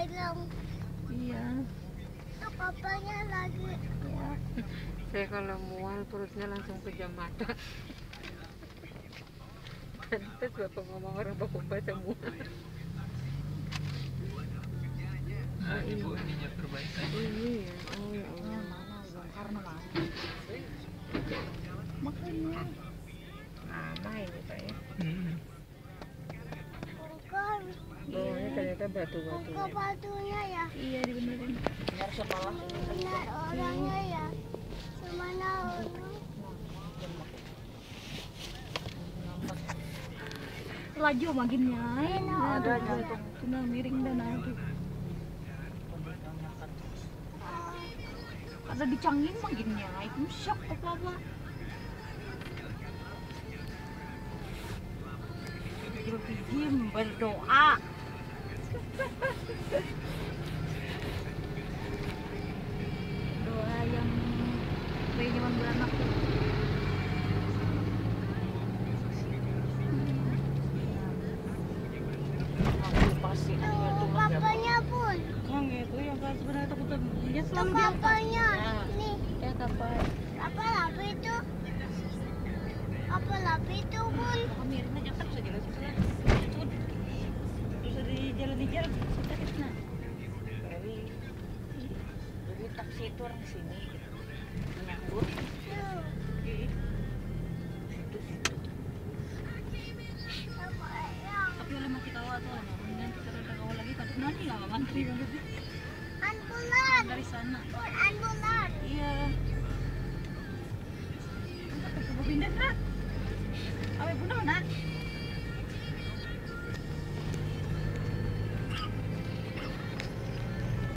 bilang. Iya. Papanya lagi. Ya. Saya kalau mual perutnya langsung pejam mata. Terus bapak ngomong orang bapak baca mual. Oh ini. Ini ya. Oh ya Allah. Mana karena mana? Makanya. Lama ini Pak ya. Bukan. Oh ini ternyata batu-batu. Bukan batunya ya. Iya dibenerin. Benar sekolah Benar orangnya ya. Semana orang. Laju makinnya. ada aja. Tunang miring dan aduh. Ada dicanggih makinnya. Itu shock apa-apa. Berpijim berdoa. Doa yang kayak zaman beranak tuh. Pasti Tuh papanya pun. Yang itu yang kan sebenarnya takutan dia Tuh selalu di atas. papanya. Ya. Nih. Ya kapal. Apa lapi itu? Apa lapi itu pun? Miring aja terus aja lah setelah. Terus di jalan kita kita. Jadi taksi itu orang sini gitu. Menyambut. Tapi oleh mati kawa tuh, mendingan kita rada kawa lagi kan nanti lah ngantri kan gitu. Ambulan. Dari sana. Ambulan. Iya. Kita pindah